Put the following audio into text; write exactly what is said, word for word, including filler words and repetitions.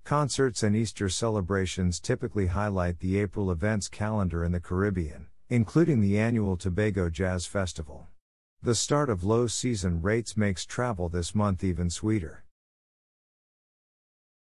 Concerts and Easter celebrations typically highlight the April events calendar in the Caribbean, including the annual Tobago Jazz Festival. The start of low season rates makes travel this month even sweeter.